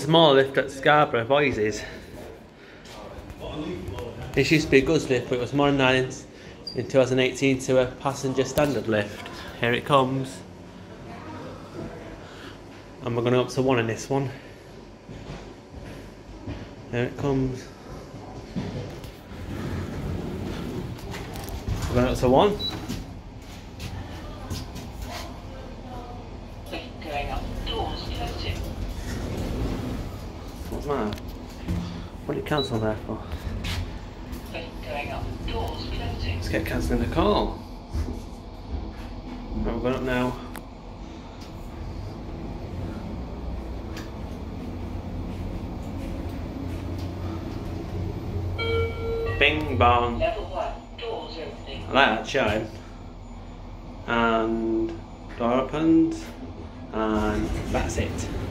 small lift at Scarborough, Boise's. This used to be a goods lift, but it was modernised in 2018 to a passenger standard lift. Here it comes. And we're going up to 1 in this one. Here it comes. We're going up to 1. Going up, doors closing. What's the matter? What did you cancel there for? Going up, doors closing. Let's get cancelling the call. Right, we're going up now. Bing bong. Level 1, doors opening. I like that chime. And door opened. And that's it.